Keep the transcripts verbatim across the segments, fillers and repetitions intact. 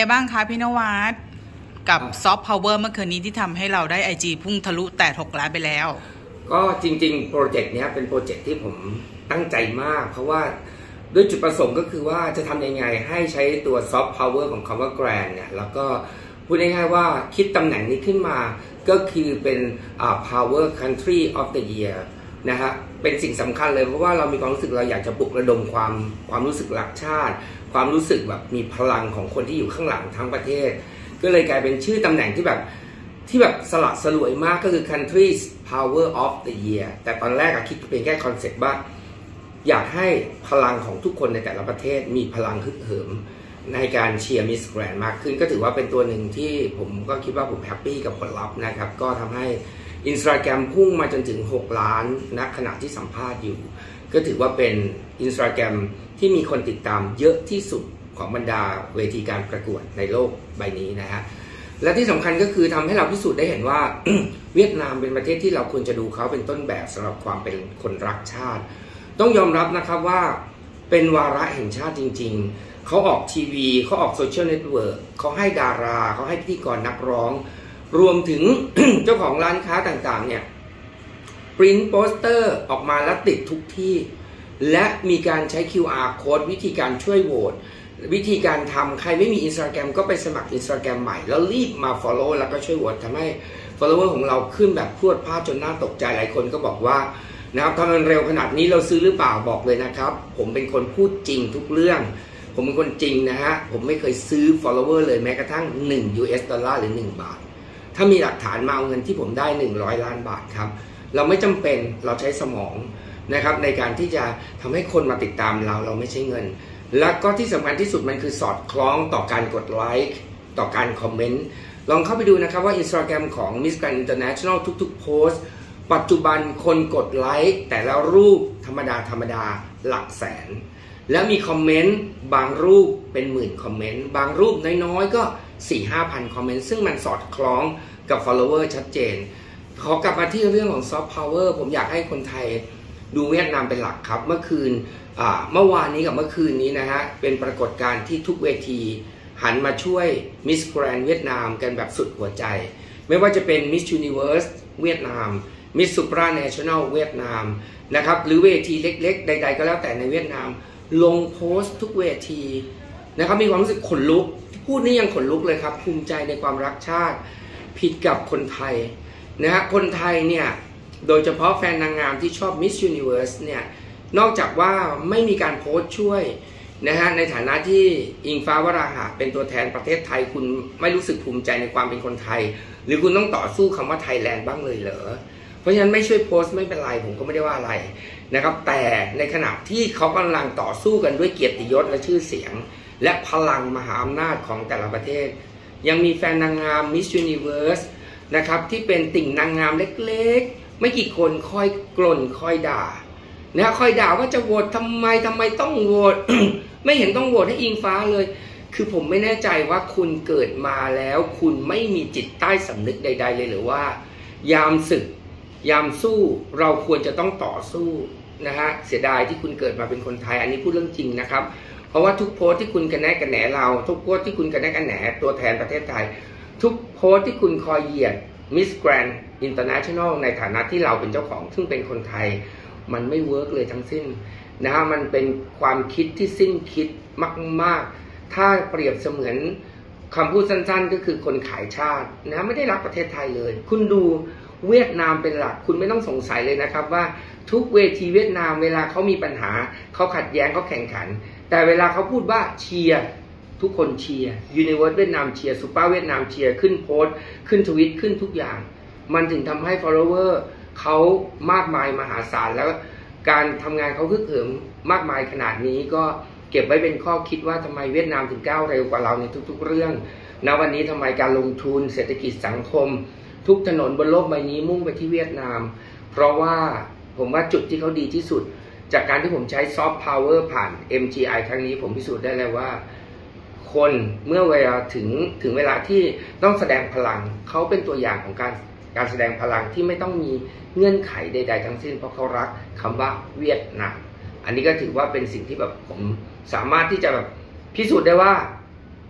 บ้างคะพี่นวัดกับซอฟต์พาวเวอร์เมื่อคืนนี้ที่ทำให้เราได้ ไอ จี พุ่งทะลุแต่หกล้านไปแล้วก็จริงๆโปรเจกต์นี้เป็นโปรเจกต์ที่ผมตั้งใจมากเพราะว่าด้วยจุดประสงค์ก็คือว่าจะทำยังไงให้ใช้ตัวซอฟต์พาวเวอร์ของคำว่าแกรนด์เนี่ยแล้วก็พูดง่ายๆว่าคิดตำแหน่งนี้ขึ้นมาก็คือเป็น power country of the year นะฮะเป็นสิ่งสำคัญเลยเพราะว่าเรามีความรู้สึกเราอยากจะปลุกระดมความความรู้สึกรักชาติความรู้สึกแบบมีพลังของคนที่อยู่ข้างหลังทั้งประเทศก็เลยกลายเป็นชื่อตำแหน่งที่แบบที่แบบสละสลวยมากก็คือ country's power of the year แต่ตอนแรกอะคิดเป็นแค่คอนเซ็ปต์ว่าอยากให้พลังของทุกคนในแต่ละประเทศมีพลังฮึกเหิมในการเชียร์มิสแกรนด์มากขึ้นก็ถือว่าเป็นตัวหนึ่งที่ผมก็คิดว่าผมแฮปปี้กับผลลัพธ์นะครับก็ทำให้ Instagram พุ่งมาจนถึงหกล้านณขณะที่สัมภาษณ์อยู่ก็ถือว่าเป็น Instagram ที่มีคนติดตามเยอะที่สุดของบรรดาเวทีการประกวดในโลกใบนี้นะฮะและที่สำคัญก็คือทำให้เราพิสูจน์ได้เห็นว่า เวียดนามเป็นประเทศที่เราควรจะดูเขาเป็นต้นแบบสำหรับความเป็นคนรักชาติต้องยอมรับนะครับว่าเป็นวาระแห่งชาติจริงๆเขาออกทีวีเขาออกโซเชียลเน็ตเวิร์กเขาให้ดาราเขาให้พิธีกรนักร้องรวมถึง เจ้าของร้านค้าต่างๆเนี่ยปริ้นโปสเตอร์ออกมาแล้วติดทุกที่และมีการใช้ คิว อาร์ Code วิธีการช่วยโหวตวิธีการทำใครไม่มี Instagram ก็ไปสมัคร Instagram ใหม่แล้วรีบมา follow แล้วก็ช่วยโหวตทำให้ follower ของเราขึ้นแบบพรวดพราดจนน่าตกใจหลายคนก็บอกว่านะครับทำมันเร็วขนาดนี้เราซื้อหรือเปล่าบอกเลยนะครับผมเป็นคนพูดจริงทุกเรื่องผมเป็นคนจริงนะฮะผมไม่เคยซื้อ follower เลยแม้กระทั่งหนึ่ง ยู เอส ดอลลาร์หรือหนึ่งบาทถ้ามีหลักฐานมาเอาเงินที่ผมได้หนึ่งร้อยล้านบาทครับเราไม่จำเป็นเราใช้สมองนะครับในการที่จะทำให้คนมาติดตามเราเราไม่ใช้เงินแล้วก็ที่สำคัญที่สุดมันคือสอดคล้องต่อการกดไลค์ต่อการคอมเมนต์ลองเข้าไปดูนะครับว่า Instagram ของ Miss Grand International ทุกๆโพสต์ปัจจุบันคนกดไลค์แต่ละรูปธรรมดาธรรมดาหลักแสนและมีคอมเมนต์บางรูปเป็นหมื่นคอมเมนต์บางรูปน้อยๆก็ สี่ห้าพัน คอมเมนต์ซึ่งมันสอดคล้องกับ follower ชัดเจนขอกลับมาที่เรื่องของ soft power ผมอยากให้คนไทยดูเวียดนามเป็นหลักครับเมื่อคืนเมื่อวานนี้กับเมื่อคืนนี้นะฮะเป็นปรากฏการณ์ที่ทุกเวทีหันมาช่วย Miss Grand เวียดนามกันแบบสุดหัวใจไม่ว่าจะเป็น Miss Universe เวียดนาม Miss Supranational เวียดนามนะครับหรือเวทีเล็กๆใดๆก็แล้วแต่ในเวียดนามลงโพสต์ทุกเวทีนะครับมีความรู้สึกขนลุกพูดนี่ยังขนลุกเลยครับภูมิใจในความรักชาติผิดกับคนไทยนะฮะคนไทยเนี่ยโดยเฉพาะแฟนนางงามที่ชอบ Miss Universe เนี่ยนอกจากว่าไม่มีการโพสต์ช่วยนะฮะในฐานะที่อิงฟ้าวราหะเป็นตัวแทนประเทศไทยคุณไม่รู้สึกภูมิใจในความเป็นคนไทยหรือคุณต้องต่อสู้คำว่าไทยแลนด์บ้างเลยเหรอเพราะฉะนั้นไม่ช่วยโพสต์ไม่เป็นไรผมก็ไม่ได้ว่าอะไรนะครับแต่ในขณะที่เขากำลังต่อสู้กันด้วยเกียรติยศและชื่อเสียงและพลังมหาอำนาจของแต่ละประเทศยังมีแฟนนางงาม Miss Universe นะครับที่เป็นติ่งนางงามเล็กๆไม่กี่คนคอยกล่นคอยด่านะคอยด่าว่าจะโหวตทำไมทำไมต้องโหวต ไม่เห็นต้องโหวตให้อิงฟ้าเลยคือผมไม่แน่ใจว่าคุณเกิดมาแล้วคุณไม่มีจิตใต้สำนึกใดๆเลยหรือว่ายามศึกยามสู้เราควรจะต้องต่อสู้นะฮะเสียดายที่คุณเกิดมาเป็นคนไทยอันนี้พูดเรื่องจริงนะครับเพราะว่าทุกโพสต์ที่คุณกระแนะกระแหนเราทุกโพสต์ที่คุณกระแนะกระแหนตัวแทนประเทศไทยทุกโพสต์ที่คุณคอยเหยียด Miss Grand International ในฐานะที่เราเป็นเจ้าของซึ่งเป็นคนไทยมันไม่เวิร์กเลยทั้งสิ้นนะฮะมันเป็นความคิดที่สิ้นคิดมากๆถ้าเปรียบเสมือนคำพูดสั้นๆก็คือคนขายชาตินะไม่ได้รักประเทศไทยเลยคุณดูเวียดนามเป็นหลักคุณไม่ต้องสงสัยเลยนะครับว่าทุกเวทีเวียดนามเวลาเขามีปัญหาเขาขัดแย้งเขาแข่งขันแต่เวลาเขาพูดว่าเชียร์ทุกคนเชียร์ยูนิเวิร์สเวียดนามเชียร์ซูเปอร์เวียดนามเชียร์ขึ้นโพสต์ขึ้นทวิตขึ้นทุกอย่างมันถึงทำให้ follower เขามากมายมหาศาลแล้วการทำงานเขาคึกเหิมมากมายขนาดนี้ก็เก็บไว้เป็นข้อคิดว่าทำไมเวียดนามถึงก้าวเร็วกว่าเราในทุกๆเรื่องณวันนี้ทำไมการลงทุนเศรษฐกิจสังคมทุกถนนบนโลกใบนี้มุ่งไปที่เวียดนามเพราะว่าผมว่าจุดที่เขาดีที่สุดจากการที่ผมใช้ซอฟต์พาวเวอร์ผ่าน เอ็ม จี ไอ ครั้งนี้ผมพิสูจน์ได้เลยว่าคนเมื่อเวลาถึงถึงเวลาที่ต้องแสดงพลังเขาเป็นตัวอย่างของการการแสดงพลังที่ไม่ต้องมีเงื่อนไขใดๆทั้งสิ้นเพราะเขารักคำว่าเวียดนามอันนี้ก็ถือว่าเป็นสิ่งที่แบบผมสามารถที่จะแบบพิสูจน์ได้ว่า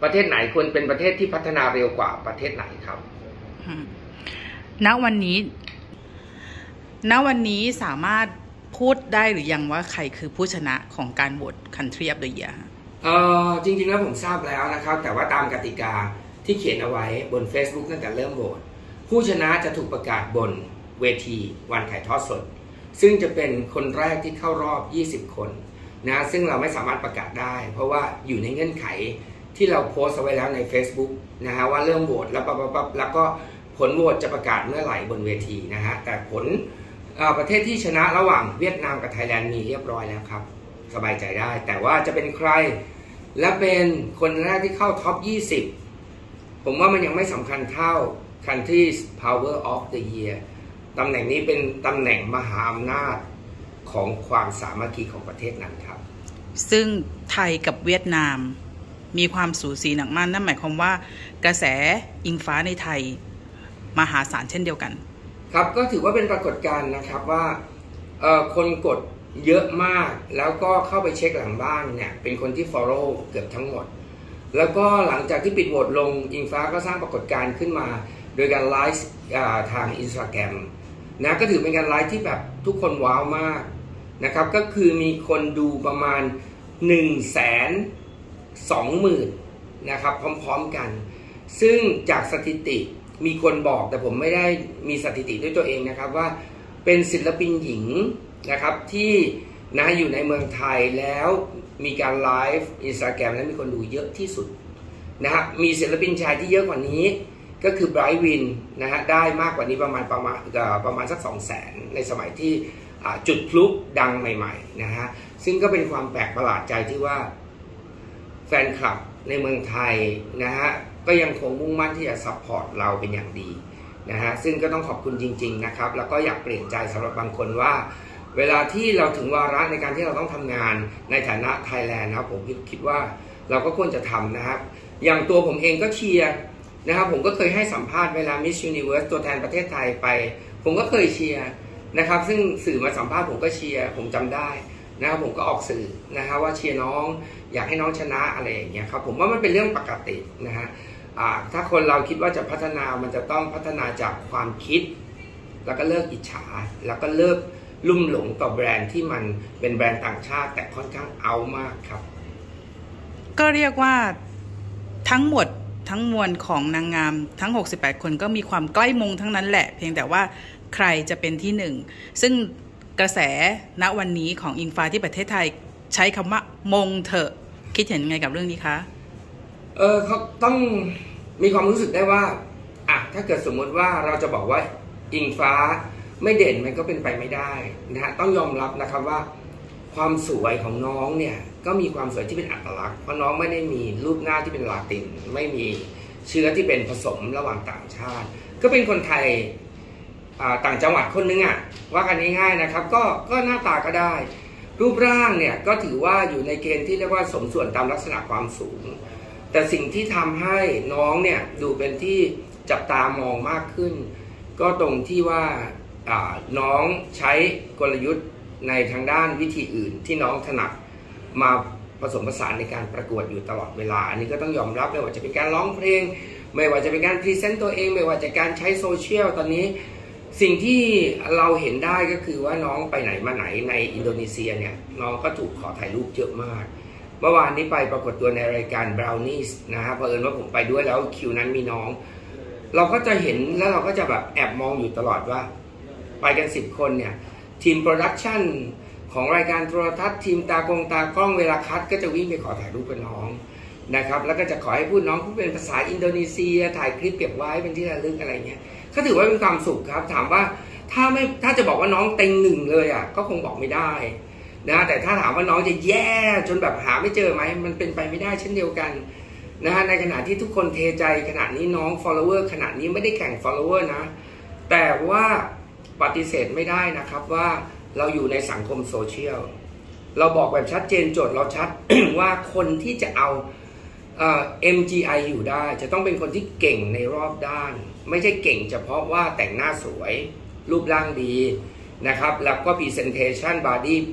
ประเทศไหนควรเป็นประเทศที่พัฒนาเร็วกว่าประเทศไหนครับณวันนี้ณวันนี้สามารถพูดได้หรือยังว่าใครคือผู้ชนะของการโหวต Country of the Year เออจริงๆแล้วผมทราบแล้วนะครับแต่ว่าตามกติกาที่เขียนเอาไว้บน Facebook ตั้งแต่เริ่มโหวตผู้ชนะจะถูกประกาศบนเวทีวันถ่ายทอดสดซึ่งจะเป็นคนแรกที่เข้ารอบยี่สิบคนนะซึ่งเราไม่สามารถประกาศได้เพราะว่าอยู่ในเงื่อนไขที่เราโพสต์เอาไว้แล้วใน Facebook นะฮะว่าเริ่มโหวตแล้วปั๊บๆแล้วก็ผลโหวตจะประกาศเมื่อไหร่บนเวทีนะฮะแต่ผลประเทศที่ชนะระหว่างเวียดนามกับไทยแลนด์มีเรียบร้อยแล้วครับสบายใจได้แต่ว่าจะเป็นใครและเป็นคนแรกที่เข้าท็อปยี่สิบผมว่ามันยังไม่สำคัญเท่า Country's Power of the Year ตำแหน่งนี้เป็นตำแหน่งมหาอำนาจของความสามัคคีของประเทศนั้นครับซึ่งไทยกับเวียดนามมีความสูสีหนักมากนั่นหมายความว่ากระแสอิงฟ้าในไทยมหาศาลเช่นเดียวกันครับก็ถือว่าเป็นปรากฏการณ์นะครับว่าคนกดเยอะมากแล้วก็เข้าไปเช็คหลังบ้านเนี่ยเป็นคนที่ follow เกือบทั้งหมดแล้วก็หลังจากที่ปิดโหวตลงอิงฟ้าก็สร้างปรากฏการณ์ขึ้นมาโดยการไลฟ์ทาง Instagram นะก็ถือเป็นการไลฟ์ที่แบบทุกคนว้าวมากนะครับก็คือมีคนดูประมาณ หนึ่งแสนสองหมื่น นะครับพร้อมๆกันซึ่งจากสถิติมีคนบอกแต่ผมไม่ได้มีสถิติด้วยตัวเองนะครับว่าเป็นศิลปินหญิงนะครับที่นะอยู่ในเมืองไทยแล้วมีการไลฟ์ Instagram และมีคนดูเยอะที่สุดนะฮะมีศิลปินชายที่เยอะกว่านี้ก็คือไบรท์วินนะฮะได้มากกว่านี้ประมาณประมาณประมาณสัก สองแสน ในสมัยที่จุดพลุดังใหม่ๆนะฮะซึ่งก็เป็นความแปลกประหลาดใจที่ว่าแฟนคลับในเมืองไทยนะฮะก็ยังคงมุ่งมั่นที่จะซัพพอร์ตเราเป็นอย่างดีนะฮะซึ่งก็ต้องขอบคุณจริงๆนะครับแล้วก็อยากเปลี่ยนใจสำหรับบางคนว่าเวลาที่เราถึงวาระในการที่เราต้องทำงานในฐานะไทยแลนด์นะครับผมคิดว่าเราก็ควรจะทำนะครับอย่างตัวผมเองก็เชียร์นะครับผมก็เคยให้สัมภาษณ์เวลา Miss Universe ตัวแทนประเทศไทยไปผมก็เคยเชียร์นะครับซึ่งสื่อมาสัมภาษณ์ผมก็เชียร์ผมจำได้นะครับผมก็ออกสื่อนะฮะว่าเชียร์น้องอยากให้น้องชนะอะไรอย่างเงี้ยครับผมว่ามันเป็นเรื่องปกตินะฮะถ้าคนเราคิดว่าจะพัฒนามันจะต้องพัฒนาจากความคิดแล้วก็เลิกอิจฉาแล้วก็เลิกลุ่มหลงต่อแบรนด์ที่มันเป็นแบรนด์ต่างชาติแต่ค่อนข้างเอามากครับก็เรียกว่าทั้งหมดทั้งมวลของนางงามทั้งหกสิบแปดคนก็มีความใกล้มงทั้งนั้นแหละเพียงแต่ว่าใครจะเป็นที่หนึ่งซึ่งกระแสณวันนี้ของอิงฟ้าที่ประเทศไทยใช้คำว่ามงเถอะคิดเห็นยังไงกับเรื่องนี้คะเออเขาต้องมีความรู้สึกได้ว่าอ่ะถ้าเกิดสมมติว่าเราจะบอกว่าอิงฟ้าไม่เด่นมันก็เป็นไปไม่ได้นะฮะต้องยอมรับนะครับว่าความสวยของน้องเนี่ยก็มีความสวยที่เป็นอัตลักษณ์เพราะน้องไม่ได้มีรูปหน้าที่เป็นลาตินไม่มีเชื้อที่เป็นผสมระหว่างต่างชาติก็เป็นคนไทยต่างจังหวัดคนนึงอ่ะว่ากันง่ายๆนะครับก็ก็หน้าตาก็ได้รูปร่างเนี่ยก็ถือว่าอยู่ในเกณฑ์ที่เรียกว่าสมส่วนตามลักษณะความสูงแต่สิ่งที่ทำให้น้องเนี่ยดูเป็นที่จับตามองมากขึ้นก็ตรงที่ว่าน้องใช้กลยุทธ์ในทางด้านวิธีอื่นที่น้องถนัดมาผสมผสานในการประกวดอยู่ตลอดเวลาอันนี้ก็ต้องยอมรับไม่ว่าจะเป็นการร้องเพลงไม่ว่าจะเป็นการพรีเซนต์ตัวเองไม่ว่าจะการใช้โซเชียลตอนนี้สิ่งที่เราเห็นได้ก็คือว่าน้องไปไหนมาไหนในอินโดนีเซียเนี่ยน้องก็ถูกขอถ่ายรูปเยอะมากเมื่อวานนี้ไปปรากฏตัวในรายการ Brownies นะครับเผอิญว่าผมไปด้วยแล้วคิวนั้นมีน้องเราก็จะเห็นแล้วเราก็จะแบบแอบมองอยู่ตลอดว่าไปกันสิบคนเนี่ยทีมโปรดักชั่นของรายการโทรทัศน์ทีมตากงตากล้องเวลาคัดก็จะวิ่งไปขอถ่ายรูปกับน้องนะครับแล้วก็จะขอให้พูดน้องพูดเป็นภาษาอินโดนีเซียถ่ายคลิปเก็บไว้เป็นที่ระลึกอะไรเงี้ยก็ถือว่าเป็นความสุขครับถามว่าถ้าไม่ถ้าจะบอกว่าน้องเต็งหนึ่งเลยอ่ะก็คงบอกไม่ได้นะแต่ถ้าถามว่าน้องจะแย่จนแบบหาไม่เจอไหมมันเป็นไปไม่ได้เช่นเดียวกันนะฮะในขณะที่ทุกคนเทใจขณะนี้น้อง follower ขณะนี้ไม่ได้แข่ง follower นะแต่ว่าปฏิเสธไม่ได้นะครับว่าเราอยู่ในสังคมโซเชียลเราบอกแบบชัดเจนโจทย์เราชัด ว่าคนที่จะเอาเอ่อ เอ็ม จี ไอ อยู่ได้จะต้องเป็นคนที่เก่งในรอบด้านไม่ใช่เก่งเฉพาะว่าแต่งหน้าสวยรูปร่างดีนะครับแล้วก็ presentation body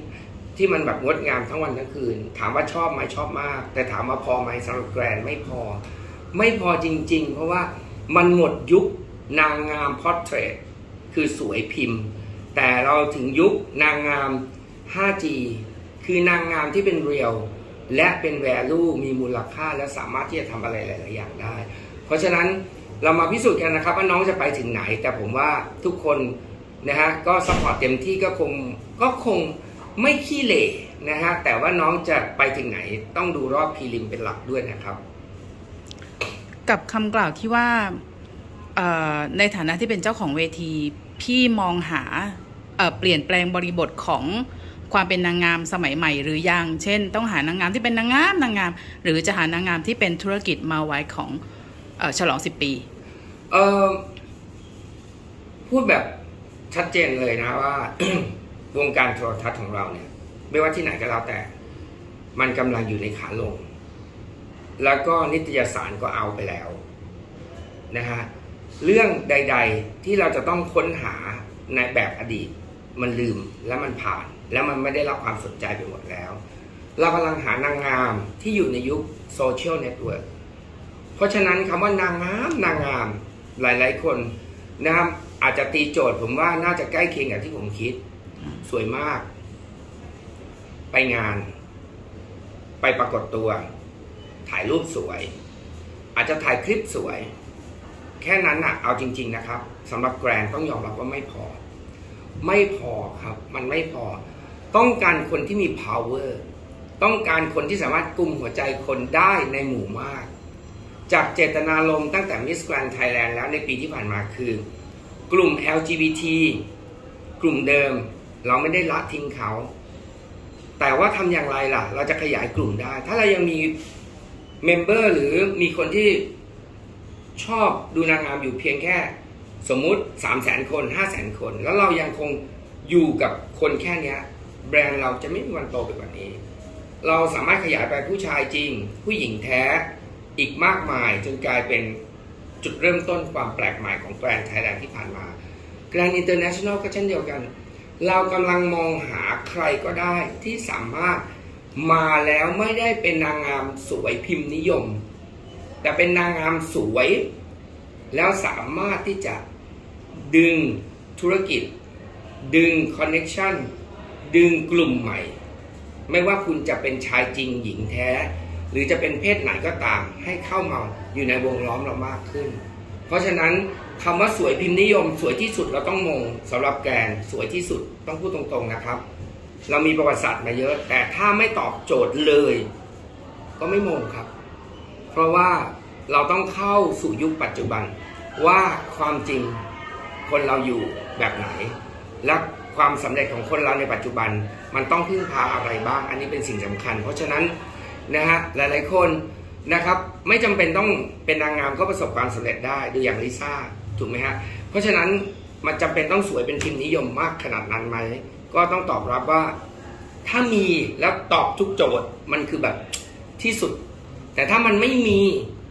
ที่มันแบบงดงามทั้งวันทั้งคืนถามว่าชอบไหมชอบมากแต่ถามว่าพอไหมสำหรับแกรนไม่พอไม่พอจริงๆเพราะว่ามันหมดยุคนางงามพอร์เทรตคือสวยพิมพ์แต่เราถึงยุคนางงาม ไฟว์จี คือนางงามที่เป็นเรียลและเป็น value มีมูลค่าและสามารถที่จะทำอะไรหลายๆอย่างได้เพราะฉะนั้นเรามาพิสูจน์กันนะครับว่าน้องจะไปถึงไหนแต่ผมว่าทุกคนนะฮะก็ซัพพอร์ตเต็มที่ก็คงก็คงไม่ขี้เหร่นะฮะแต่ว่าน้องจะไปถึงไหนต้องดูรอบพรีลิมเป็นหลักด้วยนะครับกับคำกล่าวที่ว่าในฐานะที่เป็นเจ้าของเวทีพี่มองหาเปลี่ยนแปลงบริบทของความเป็นนางงามสมัยใหม่หรือยังเช่นต้องหานางงามที่เป็นนางงามนางงามหรือจะหานางงามที่เป็นธุรกิจมาไว้ของเอ่อฉลองสิบปีเออพูดแบบชัดเจนเลยนะว่า วงการโทรทัศน์ของเราเนี่ยไม่ว่าที่ไหนก็แล้วแต่มันกำลังอยู่ในขาลงแล้วก็นิตยสารก็เอาไปแล้วนะฮะเรื่องใดๆที่เราจะต้องค้นหาในแบบอดีตมันลืมและมันผ่านแล้วมันไม่ได้รับความสนใจไปหมดแล้วเรากำลังหานางงามที่อยู่ในยุคโซเชียลเน็ตเวิร์กเพราะฉะนั้นคำว่านางงามนางงามหลายๆคนนะครับอาจจะตีโจทย์ผมว่าน่าจะใกล้เคียงกับที่ผมคิดสวยมากไปงานไปปรากฏตัวถ่ายรูปสวยอาจจะถ่ายคลิปสวยแค่นั้นนะเอาจริงๆนะครับสำหรับแกรนต้องยอมรับว่าไม่พอไม่พอครับมันไม่พอต้องการคนที่มี power ต้องการคนที่สามารถกุมหัวใจคนได้ในหมู่มากจากเจตนารมณ์ตั้งแต่ Miss Grand Thailand แล้วในปีที่ผ่านมาคือกลุ่ม แอล จี บี ที กลุ่มเดิมเราไม่ได้ละทิ้งเขาแต่ว่าทำอย่างไรล่ะเราจะขยายกลุ่มได้ถ้าเรายังมีเมมเบอร์หรือมีคนที่ชอบดูนางงามอยู่เพียงแค่สมมุติ สามแสน คน ห้าแสน คนแล้วเรายังคงอยู่กับคนแค่นี้แบรนด์เราจะไม่มีวันโตไปกว่านี้เราสามารถขยายไปผู้ชายจริงผู้หญิงแท้อีกมากมายจนกลายเป็นจุดเริ่มต้นความแปลกใหม่ของแบรนด์ไทยแลนด์ที่ผ่านมาแบรนด์อินเตอร์เนชั่นแนลก็เช่นเดียวกันเรากำลังมองหาใครก็ได้ที่สามารถมาแล้วไม่ได้เป็นนางงามสวยพิมพ์นิยมแต่เป็นนางงามสวยแล้วสามารถที่จะดึงธุรกิจดึงคอนเนคชั่นดึงกลุ่มใหม่ไม่ว่าคุณจะเป็นชายจริงหญิงแท้หรือจะเป็นเพศไหนก็ตามให้เข้ามาอยู่ในวงล้อมเรามากขึ้นเพราะฉะนั้นคำว่าสวยพิมพ์นิยมสวยที่สุดเราต้องมองสำหรับแกนสวยที่สุดต้องพูดตรงๆนะครับเรามีประวัติศาสตร์มาเยอะแต่ถ้าไม่ตอบโจทย์เลยก็ไม่มองครับเพราะว่าเราต้องเข้าสู่ยุคปัจจุบันว่าความจริงคนเราอยู่แบบไหนและความสำเร็จของคนเราในปัจจุบันมันต้องพึ่งพาอะไรบ้างอันนี้เป็นสิ่งสำคัญเพราะฉะนั้นนะฮะหลายๆคนนะครับไม่จำเป็นต้องเป็นนางงามก็ประสบความสำเร็จได้ดูอย่างลิซ่าถูกไหมฮะเพราะฉะนั้นมันจำเป็นต้องสวยเป็นพิมพ์นิยมมากขนาดนั้นไหมก็ต้องตอบรับว่าถ้ามีแล้วตอบทุกโจทย์มันคือแบบที่สุดแต่ถ้ามันไม่มี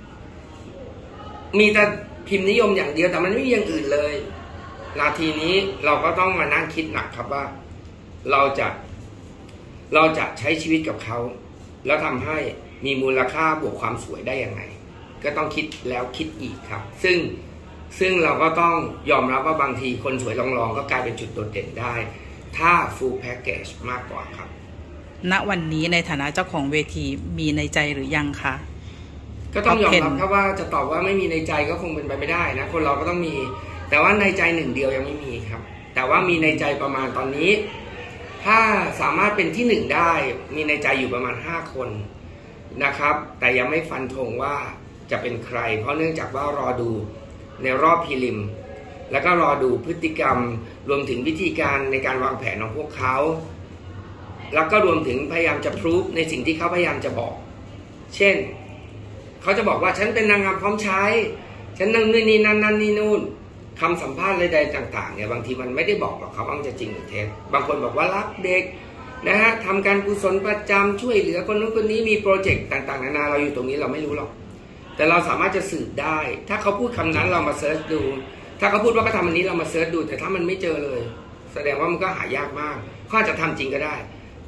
มีแต่พิมพ์นิยมอย่างเดียวแต่มันไม่มีอย่างอื่นเลยนาทีนี้เราก็ต้องมานั่งคิดหนักครับว่าเราจะเราจะใช้ชีวิตกับเขาแล้วทำให้มีมูลค่าบวกความสวยได้ยังไงก็ต้องคิดแล้วคิดอีกครับซึ่งซึ่งเราก็ต้องยอมรับว่าบางทีคนสวยลองๆก็กลายเป็นจุดโดดเด่นได้ถ้า full package มากกว่าครับณวันนี้ในฐานะเจ้าของเวทีมีในใจหรือยังคะก็ต้องยอมรับครับว่าจะตอบว่าไม่มีในใจก็คงเป็นไปไม่ได้นะคนเราก็ต้องมีแต่ว่าในใจหนึ่งเดียวยังไม่มีครับแต่ว่ามีในใจประมาณตอนนี้ถ้าสามารถเป็นที่หนึ่งได้มีในใจอยู่ประมาณห้าคนนะครับแต่ยังไม่ฟันธงว่าจะเป็นใครเพราะเนื่องจากว่ารอดูในรอบพรีลิมแล้วก็รอดูพฤติกรรมรวมถึงวิธีการในการวางแผนของพวกเขาแล้วก็รวมถึงพยายามจะพรูฟในสิ่งที่เขาพยายามจะบอกเช่นเขาจะบอกว่าฉันเป็นนางงามพร้อมใช้ฉันนั่นนี่นั่นนั่นนี่นู่นคำสัมภาษณ์ใดๆต่างๆเนี่ยบางทีมันไม่ได้บอกหรอกครับว่าจะจริงหรือเท็จบางคนบอกว่ารักเด็กนะฮะทำการกุศลประจำช่วยเหลือคนนู้นคนนี้มีโปรเจกต์ต่างๆนานาเราอยู่ตรงนี้เราไม่รู้หรอกแต่เราสามารถจะสืบได้ถ้าเขาพูดคำนั้นเรามาเซิร์ชดูถ้าเขาพูดว่าเขาทำอันนี้เรามาเซิร์ชดูแต่ถ้ามันไม่เจอเลยแสดงว่ามันก็หายากมากเขาอาจจะทำจริงก็ได้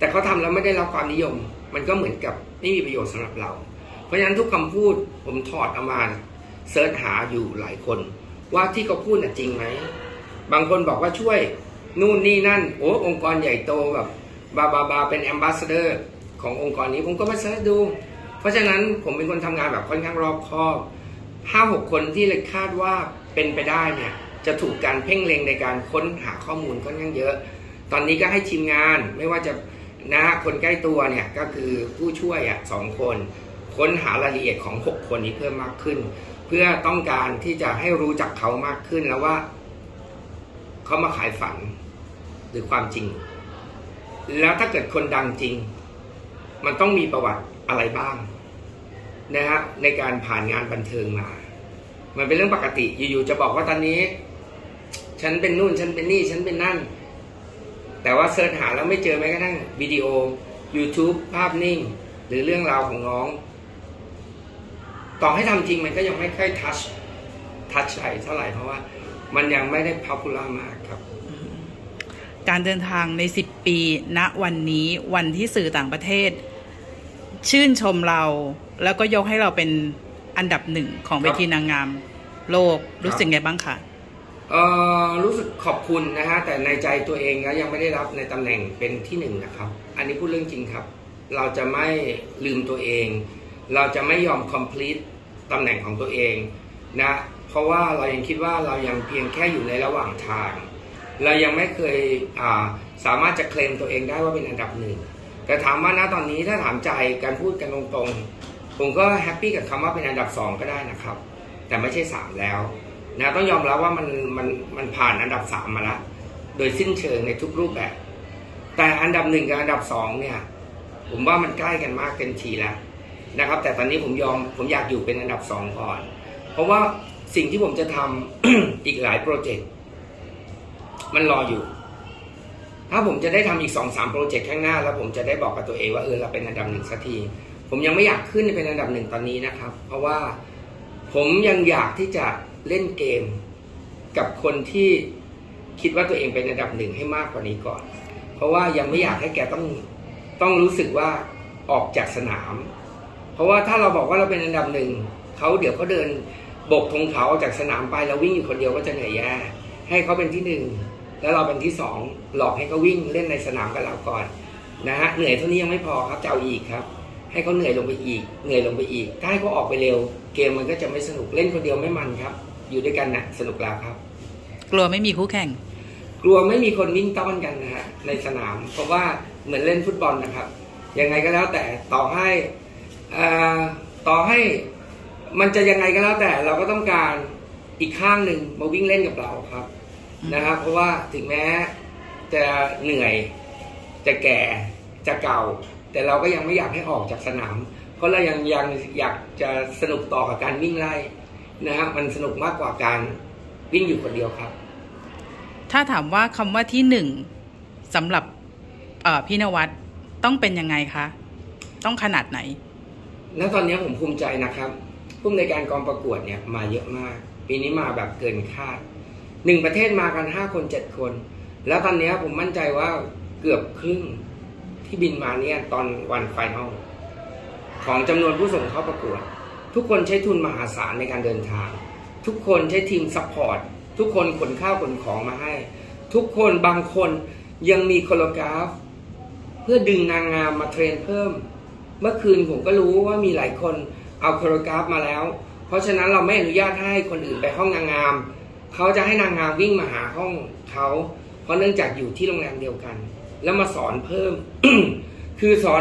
แต่เขาทำแล้วไม่ได้รับความนิยมมันก็เหมือนกับไม่มีประโยชน์สำหรับเราเพราะฉะนั้นทุกคำพูดผมถอดเอามาเสิร์ชหาอยู่หลายคนว่าที่เขาพูดน่ะจริงไหมบางคนบอกว่าช่วยนู่นนี่นั่นโอ้องค์กรใหญ่โตแบบบาบาบาเป็นแอมบาสเดอร์ขององค์กรนี้ผมก็มาเสิร์ชดูเพราะฉะนั้นผมเป็นคนทำงานแบบค่อนข้างรอบคอบห้าหกคนที่เลยคาดว่าเป็นไปได้เนี่ยจะถูกการเพ่งเล็งในการค้นหาข้อมูลค่อนข้างเยอะตอนนี้ก็ให้ทีมงานไม่ว่าจะนะคนใกล้ตัวเนี่ยก็คือผู้ช่วยอ่ะสองคนค้นหารายละเอียดของหกคนนี้เพิ่มมากขึ้นเพื่อต้องการที่จะให้รู้จักเขามากขึ้นแล้วว่าเขามาขายฝันหรือความจริงแล้วถ้าเกิดคนดังจริงมันต้องมีประวัติอะไรบ้างนะฮะในการผ่านงานบันเทิงมามันเป็นเรื่องปกติอยู่ๆจะบอกว่าตอนนี้ฉันเป็นนู่นฉันเป็นนี่ฉันเป็นนั่นแต่ว่าเสิร์ชหาแล้วไม่เจอแม้กระทั่งวิดีโอ YouTube ภาพนิ่งหรือเรื่องราวของน้องต่อให้ทำจริงมันก็ยังไม่ค่อยทัชทัชอะไรเท่าไหร่เพราะว่ามันยังไม่ได้ป๊อปปูล่ามากครับการเดินทางในสิบปีณวันนี้วันที่สื่อต่างประเทศชื่นชมเราแล้วก็ยกให้เราเป็นอันดับหนึ่งของเวทีนางงามโลกรู้สึกไงบ้างคะเอ่อรู้สึกขอบคุณนะฮะแต่ในใจตัวเองก็ยังไม่ได้รับในตำแหน่งเป็นที่หนึ่งนะครับอันนี้พูดเรื่องจริงครับเราจะไม่ลืมตัวเองเราจะไม่ยอม complete ตำแหน่งของตัวเองนะเพราะว่าเรายังคิดว่าเรายังเพียงแค่อยู่ในระหว่างทางเรายังไม่เคยอ่าสามารถจะเคลมตัวเองได้ว่าเป็นอันดับหนึ่งแต่ถามว่าณตอนนี้ถ้าถามใจการพูดกันตรงๆผมก็แฮปปี้กับคำว่าเป็นอันดับสองก็ได้นะครับแต่ไม่ใช่สามแล้วนะต้องยอมรับว่ามันมันมันผ่านอันดับสามมาแล้วโดยสิ้นเชิงในทุกรูปแบบแต่อันดับหนึ่งกับอันดับสองเนี่ยผมว่ามันใกล้กันมากเต็มทีแล้วนะครับแต่ตอนนี้ผมยอมผมอยากอยู่เป็นอันดับสองก่อนเพราะว่าสิ่งที่ผมจะทำ อีกหลายโปรเจกต์มันรออยู่ถ้าผมจะได้ทำอีกสองสามโปรเจกต์ข้างหน้าแล้วผมจะได้บอกกับตัวเองว่าเออเราเป็นอันดับหนึ่งสักทีผมยังไม่อยากขึ้นเป็นอันดับหนึ่งตอนนี้นะครับเพราะว่าผมยังอยากที่จะเล่นเกมกับคนที่คิดว่าตัวเองเป็นอันดับหนึ่งให้มากกว่านี้ก่อนเพราะว่ายังไม่อยากให้แกต้องต้องรู้สึกว่าออกจากสนามเพราะว่าถ้าเราบอกว่าเราเป็นอันดับหนึ่งเขาเดี๋ยวเขาเดินบกธงเขาออกจากสนามไปแล้ววิ่งอยู่คนเดียวก็จะเหนื่อยแย่ให้เขาเป็นที่หนึ่งแล้วเราเป็นที่สองหลอกให้เขาวิ่งเล่นในสนามกับเราก่อนนะฮะเหนื่อยเท่านี้ยังไม่พอครับจะเอาอีกครับให้เขาเหนื่อยลงไปอีกเหนื่อยลงไปอีกถ้าให้เขาออกไปเร็วเกมมันก็จะไม่สนุกเล่นคนเดียวไม่มันครับอยู่ด้วยกันนะสนุกแล้วครับกลัวไม่มีคู่แข่งกลัวไม่มีคนวิ่งต้อนกันนะฮะในสนามเพราะว่าเหมือนเล่นฟุตบอลนะครับยังไงก็แล้วแต่ต่อให้ต่อให้มันจะยังไงก็แล้วแต่เราก็ต้องการอีกข้างหนึ่งมาวิ่งเล่นกับเราครับนะครับเพราะว่าถึงแม้จะเหนื่อยจะแก่จะเก่าแต่เราก็ยังไม่อยากให้ออกจากสนามเพราะเรายังยังอยากจะสนุกต่อกับการวิ่งไล่นะฮะมันสนุกมากกว่าการวิ่งอยู่คนเดียวครับถ้าถามว่าคำว่าที่หนึ่งสำหรับพี่นวัดต้องเป็นยังไงคะต้องขนาดไหนณตอนนี้ผมภูมิใจนะครับผู้อำนวยการกองประกวดเนี่ยมาเยอะมากปีนี้มาแบบเกินคาดหนึ่งประเทศมากันห้าคนเจ็ดคนแล้วตอนนี้ผมมั่นใจว่าเกือบครึ่งที่บินมาเนี่ยตอนวันไฟนอลของจำนวนผู้ส่งเข้าประกวดทุกคนใช้ทุนมหาศาลในการเดินทางทุกคนใช้ทีมซัพพอร์ตทุกคนขนข้าวขนของมาให้ทุกคนบางคนยังมีโคโรกราฟเพื่อดึงนางงามมาเทรนเพิ่มเมื่อคืนผมก็รู้ว่ามีหลายคนเอาโคโรกราฟมาแล้วเพราะฉะนั้นเราไม่อนุญาตให้คนอื่นไปห้องนางงามเขาจะให้นางงามวิ่งมาหาห้องเขาเพราะเนื่องจากอยู่ที่โรงแรมเดียวกันแล้วมาสอนเพิ่ม คือสอน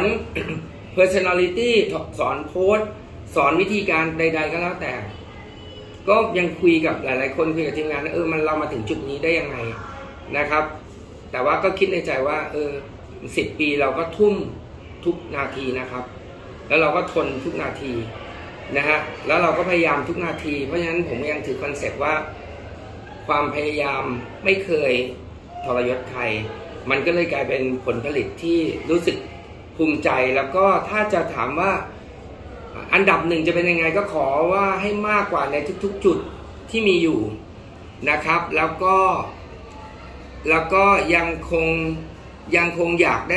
personality สอนโพสสอนวิธีการใดๆก็แล้วแต่ก็ยังคุยกับหลายๆคนคุยกับทีมงานเออมันเรามาถึงจุดนี้ได้ยังไงนะครับแต่ว่าก็คิดในใจว่าเออสิบปีเราก็ทุ่มทุกนาทีนะครับแล้วเราก็ทนทุกนาทีนะฮะแล้วเราก็พยายามทุกนาทีเพราะฉะนั้นผมยังถือคอนเซ็ปต์ว่าความพยายามไม่เคยทรยศใครมันก็เลยกลายเป็นผลผลิตที่รู้สึกภูมิใจแล้วก็ถ้าจะถามว่าอันดับหนึ่งจะเป็นยังไงก็ขอว่าให้มากกว่าในทุกๆจุดที่มีอยู่นะครับแล้วก็แล้วก็ยังคงยังคงอยากได้รับ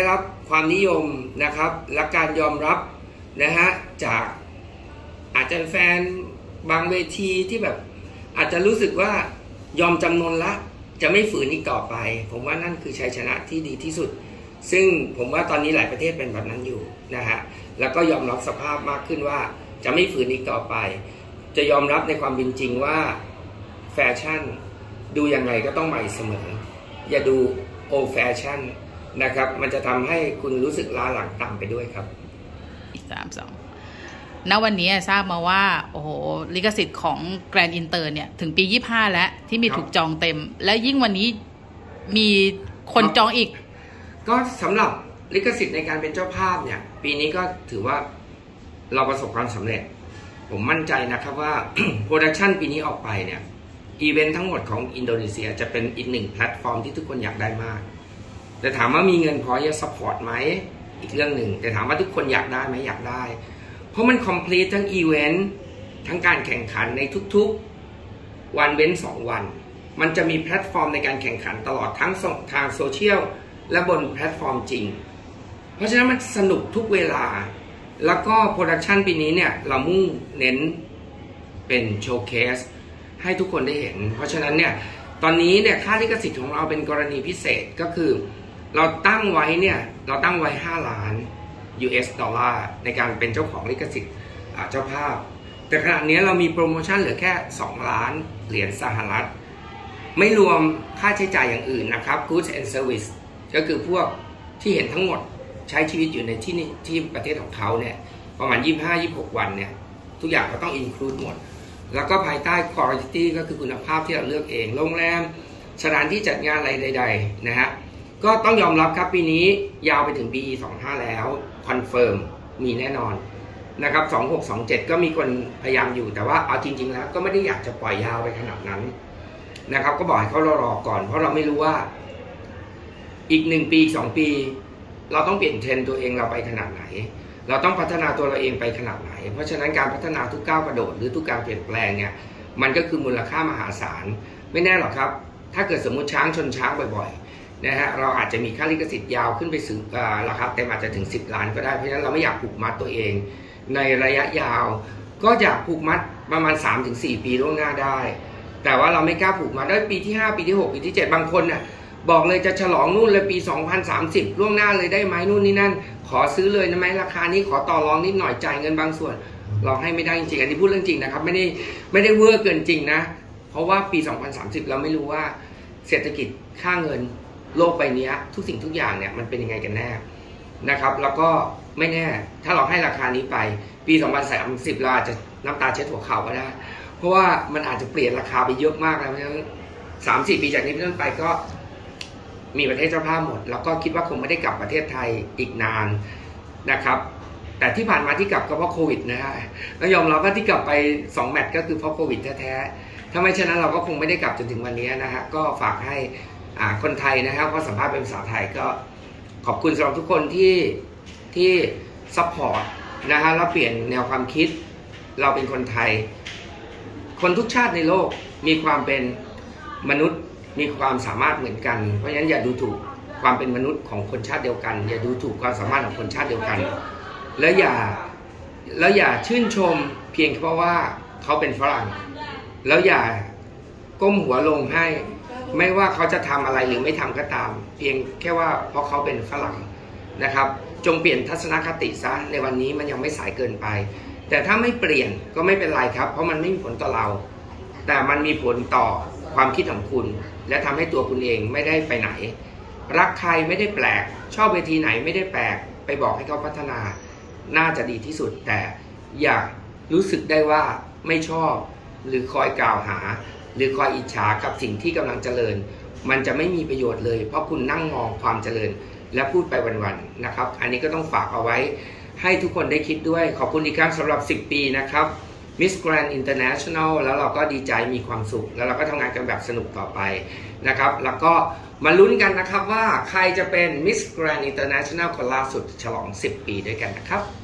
ความนิยมนะครับและการยอมรับนะฮะจากอาจจะแฟนบางเวทีที่แบบอาจจะรู้สึกว่ายอมจำนนละจะไม่ฝืนอีกต่อไปผมว่านั่นคือชัยชนะที่ดีที่สุดซึ่งผมว่าตอนนี้หลายประเทศเป็นแบบนั้นอยู่นะฮะแล้วก็ยอมรับสภาพมากขึ้นว่าจะไม่ฝืนอีกต่อไปจะยอมรับในความเป็นจริงว่าแฟชั่นดูยังไงก็ต้องใหม่เสมออย่าดูโอแฟชั่นนะครับมันจะทำให้คุณรู้สึกล้าหลังต่ำไปด้วยครับสามสองณวันนี้ทราบมาว่าโอ้โหลิขสิทธิ์ของแกรนด์อินเตอร์เนี่ยถึงปียี่สิบห้าแล้วที่มีถูกจองเต็มและยิ่งวันนี้มีคนจองอีกก็สำหรับลิขสิทธิ์ในการเป็นเจ้าภาพเนี่ยปีนี้ก็ถือว่าเราประสบความสำเร็จผมมั่นใจนะครับว่า โปรดักชันปีนี้ออกไปเนี่ยอีเวนต์ทั้งหมดของอินโดนีเซียจะเป็นอีกหนึ่งแพลตฟอร์มที่ทุกคนอยากได้มากแต่ถามว่ามีเงินพอจะซัพพอร์ตไหมอีกเรื่องหนึ่งแต่ถามว่าทุกคนอยากได้ไหมอยากได้เพราะมันคอมพลีททั้งอีเวนต์ทั้งการแข่งขันในทุกๆวันเว้นสองวันมันจะมีแพลตฟอร์มในการแข่งขันตลอดทั้งทางโซเชียลและบนแพลตฟอร์มจริงเพราะฉะนั้นมันสนุกทุกเวลาแล้วก็โปรดักชันปีนี้เนี่ยเรามุ่งเน้นเป็นโชว์เคสให้ทุกคนได้เห็นเพราะฉะนั้นเนี่ยตอนนี้เนี่ยค่าลิขสิทธิ์ของเราเป็นกรณีพิเศษก็คือเราตั้งไว้เนี่ยเราตั้งไว้ห้าล้าน ยู เอส ดอลลาร์ในการเป็นเจ้าของลิขสิทธิ์เจ้าภาพแต่ขณะนี้เรามีโปรโมชั่นเหลือแค่สองล้านเหรียญสหรัฐไม่รวมค่าใช้จ่ายอย่างอื่นนะครับ Goods and Service ก็คือพวกที่เห็นทั้งหมดใช้ชีวิตอยู่ในที่นี่ที่ประเทศของเขาเนี่ยประมาณ ยี่สิบห้า ยี่สิบหก วันเนี่ยทุกอย่างก็ต้อง include หมดแล้วก็ภายใต้ quality ก็คือคุณภาพที่เราเลือกเองโรงแรมสถานที่จัดงานอะไรใดๆนะฮะก็ต้องยอมรับครับปีนี้ยาวไปถึงปี สองห้า แล้วคอนเฟิร์มมีแน่นอนนะครับสองหก สองเจ็ดก็มีคนพยายามอยู่แต่ว่าเอาจริงๆแล้วก็ไม่ได้อยากจะปล่อยยาวไปขนาดนั้นนะครับก็บอกให้เขารอๆก่อนเพราะเราไม่รู้ว่าอีกหนึ่งปีสองปีเราต้องเปลี่ยนเทรนด์ตัวเองเราไปขนาดไหนเราต้องพัฒนาตัวเราเองไปขนาดไหนเพราะฉะนั้นการพัฒนาทุกก้าวกระโดดหรือทุกการเปลี่ยนแปลงเนี่ยมันก็คือมูลค่ามหาศาลไม่แน่หรอกครับถ้าเกิดสมมุติช้างชนช้างบ่อยๆนะฮะเราอาจจะมีค่าลิขสิทธิ์ยาวขึ้นไปถึงราคาเต็มอาจจะถึงสิบล้านก็ได้เพราะฉะนั้นเราไม่อยากผูกมัดตัวเองในระยะยาวก็อยากผูกมัดประมาณ สามถึงสี่ ปีล่วงหน้าได้แต่ว่าเราไม่กล้าผูกมัดได้ปีที่ห้าปีที่หกปีที่เจ็ดบางคนน่ะบอกเลยจะฉลองนู่นเลยปีสองพันสามสิบล่วงหน้าเลยได้ไหมนู่นนี่นั่นขอซื้อเลยนะไหมราคานี้ขอต่อรองนิดหน่อยจ่ายเงินบางส่วนเราให้ไม่ได้จริงๆอันนี้พูดเรื่องจริงนะครับไม่ได้ไม่ได้เวอร์เกินจริงนะเพราะว่าปีสองพันสามสิบเราไม่รู้ว่าเศรษฐกิจค่าเงินโลกใบนี้ทุกสิ่งทุกอย่างเนี่ยมันเป็นยังไงกันแน่นะครับแล้วก็ไม่แน่ถ้าเราให้ราคานี้ไปปีสองพันสามสิบเราอาจจะน้ำตาเช็ดหัวเข่าก็ได้เพราะว่ามันอาจจะเปลี่ยนราคาไปเยอะมากแล้วเพราะฉะนั้นสามสี่ปีจากนี้เป็นต้นไปก็มีประเทศเจ้าภาพหมดแล้วก็คิดว่าคงไม่ได้กลับประเทศไทยอีกนานนะครับแต่ที่ผ่านมาที่กลับก็เพราะโควิดนะฮะแล้วยอมรับว่าที่กลับไปสองแมตช์ก็คือเพราะโควิดแท้ๆถ้าไม่เช่นนั้นเราก็คงไม่ได้กลับจนถึงวันนี้นะฮะก็ฝากให้คนไทยนะครับเพราะสัมภาษณ์เป็นภาษาไทยก็ขอบคุณสำหรับทุกคนที่ที่ซัพพอร์ตนะฮะแล้วเปลี่ยนแนวความคิดเราเป็นคนไทยคนทุกชาติในโลกมีความเป็นมนุษย์มีความสามารถเหมือนกันเพราะฉะนั้นอย่าดูถูกความเป็นมนุษย์ของคนชาติเดียวกันอย่าดูถูกความสามารถของคนชาติเดียวกันแล้วอย่าแล้วอย่าชื่นชมเพียงเพราะว่าเขาเป็นฝรั่งแล้วอย่าก้มหัวลงให้ไม่ว่าเขาจะทำอะไรหรือไม่ทำก็ตามเพียงแค่ว่าเพราะเขาเป็นฝรั่งนะครับจงเปลี่ยนทัศนคติซะในวันนี้มันยังไม่สายเกินไปแต่ถ้าไม่เปลี่ยนก็ไม่เป็นไรครับเพราะมันไม่มีผลต่อเราแต่มันมีผลต่อความคิดของคุณและทำให้ตัวคุณเองไม่ได้ไปไหนรักใครไม่ได้แปลกชอบเวทีไหนไม่ได้แปลกไปบอกให้เขาพัฒนาน่าจะดีที่สุดแต่อย่ารู้สึกได้ว่าไม่ชอบหรือคอยกล่าวหาหรือคอยอิจฉากับสิ่งที่กำลังเจริญมันจะไม่มีประโยชน์เลยเพราะคุณนั่งมองความเจริญและพูดไปวันๆนะครับอันนี้ก็ต้องฝากเอาไว้ให้ทุกคนได้คิดด้วยขอบคุณอีกครั้งสำหรับสิบปีนะครับ Miss Grand International แล้วเราก็ดีใจมีความสุขแล้วเราก็ทำงานกันแบบสนุกต่อไปนะครับแล้วก็มาลุ้นกันนะครับว่าใครจะเป็น Miss Grand International คนล่าสุดฉลองสิบปีด้วยกันนะครับ